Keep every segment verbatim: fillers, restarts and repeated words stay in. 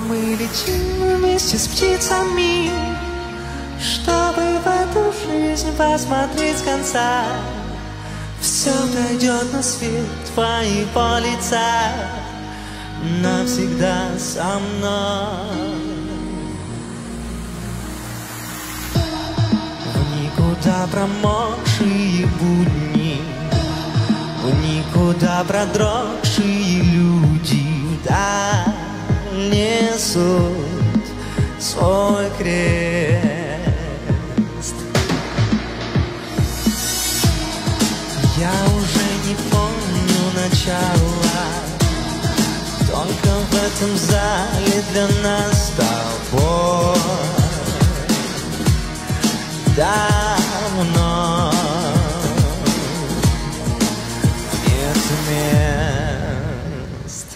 мы летим вместе с птицами, чтобы в эту жизнь посмотреть с конца. Все пройдет на свет твоего лица, навсегда со мной. В никуда промокшие будни, в никуда продрогшие люди вдаль несут свой крест. Я уже не помню начала, только в этом зале для нас с тобой давно нет мест.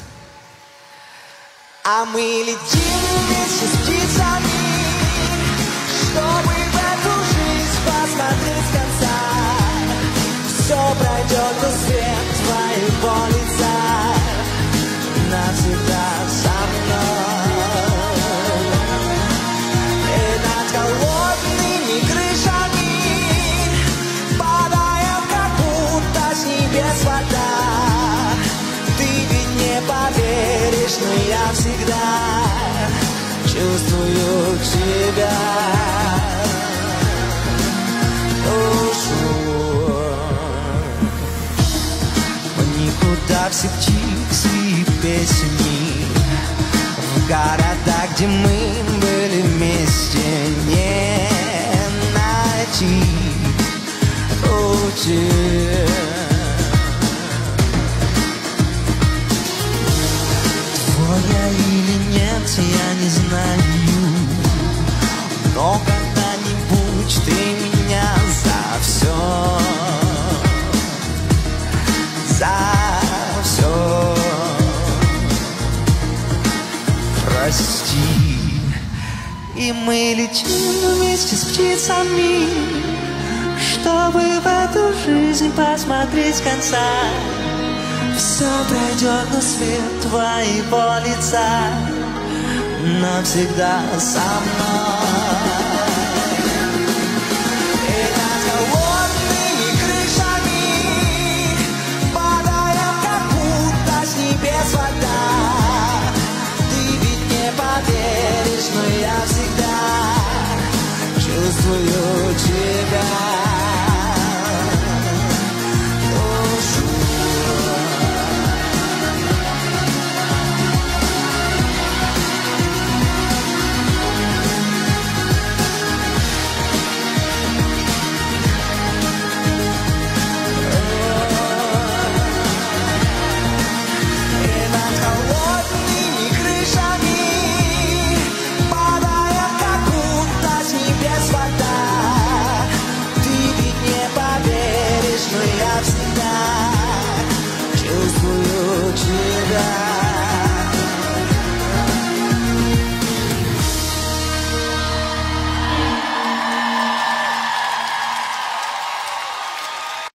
А мы летим вместе с птицами, чтобы в эту жизнь посмотреть с конца. Все пройдет на свет твоего лица, навсегда со мной. И над холодными крышами падаем, как будто с небес вода. Ты ведь не поверишь, но я всегда чувствую тебя. Никуда все птицы и песни, в города, где мы были вместе, не найти пути. Твоя или нет, я не знаю, но когда-нибудь ты меня за все, за все прости. И мы летим вместе с птицами, чтобы в эту жизнь посмотреть с конца. Все пройдет на свет твоего лица, навсегда со мной.